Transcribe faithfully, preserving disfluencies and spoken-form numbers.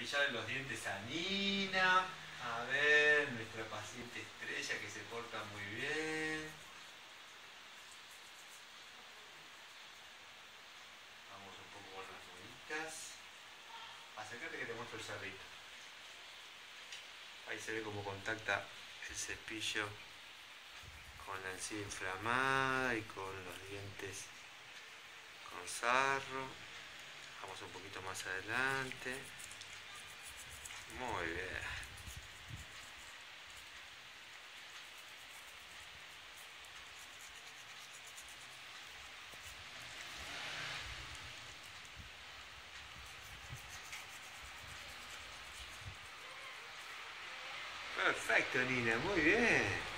cepillarle los dientes a Nina. A ver, nuestra paciente estrella que se porta muy bien. Vamos un poco con las bolitas. Acércate que te muestro el cerrito. Ahí se ve cómo contacta el cepillo con la encía inflamada y con los dientes con sarro. Vamos un poquito más adelante. Muy bien. Perfecto, Nina, muy bien.